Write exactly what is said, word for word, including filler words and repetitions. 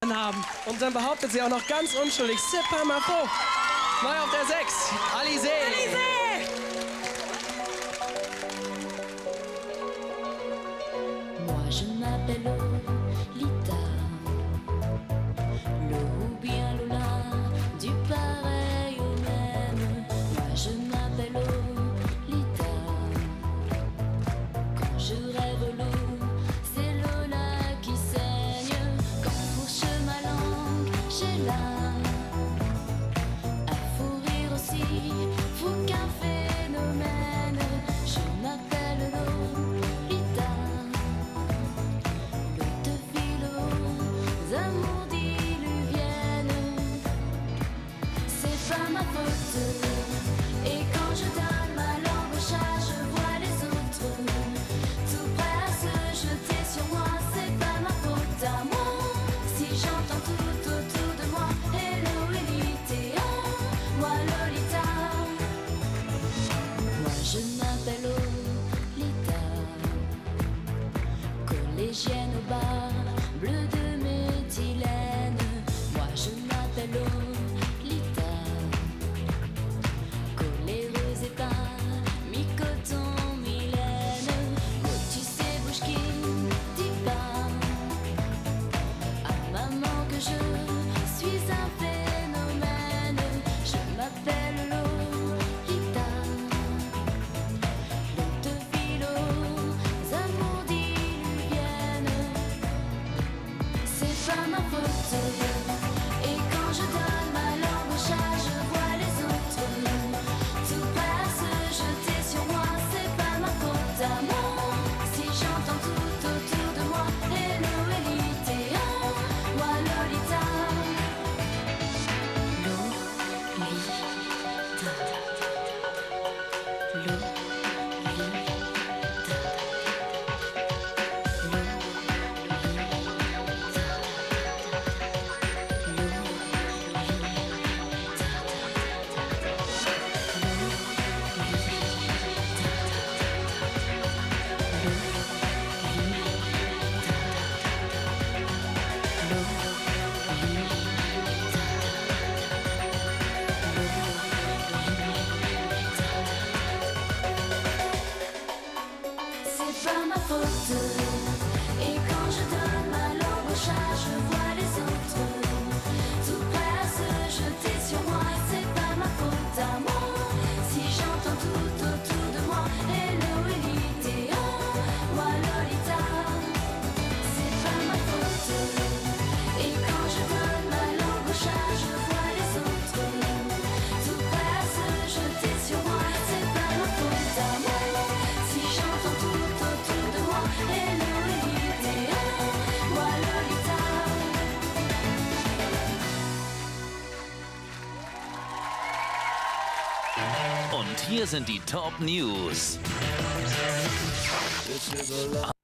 haben. Und dann behauptet sie auch noch ganz unschuldig, c'est pas ma faute. Neu auf der sechs, Alizée. Alizée! Moi je m'appelle Lolita, Lo ou bien Lola, du pareil au même. Moi je m'appelle Lolita, quand je rêve l'eau, c'est Lola qui saigne. Quand fourche ma langue, j'ai la à fou rire aussi, fou qu'un phénomène. Je m'appelle Lolita, l'eau de philo, amours diluviennes. C'est pas ma faute. Et quand je donne ma langue au chat, je vois les autres tout prêts à se jeter sur moi. C'est pas ma faute à moi. Si j'entends tout autour de moi, hello Lolita, moi Lolita. Moi je m'appelle Lolita, collégienne au bar, bleu de méthylène. Moi je m'appelle Lolita, coléreuse et pas mi-coton, mi-laine. Oh tu sais bouge qui dit pas à maman que je suis un phénomène. Je m'appelle Lolita, l'eau de philo, amours diluviennes. C'est pas ma faute. Et quand je donne ma langue au chat, je vois les autres tout prêts à se jeter sur moi. C'est pas ma faute à moi. Si j'entends tout autour de moi, hello Lolita, moi Lolita. Lolita, c'est pas ma faute. Et quand je donne ma langue au chat, je vois les autres tout prêts à se jeter sur moi. C'est pas ma faute à moi. Si j'entends tout autour de moi, hello Lolita, moi Lolita. C'est pas ma faute. Et quand je donne ma langue au chat, je vois les autres tout prêts à se jeter sur moi. C'est pas ma faute à moi. Si j'entends tout autour de moi, hello Lolita, moi Lolita. Und hier sind die Top News.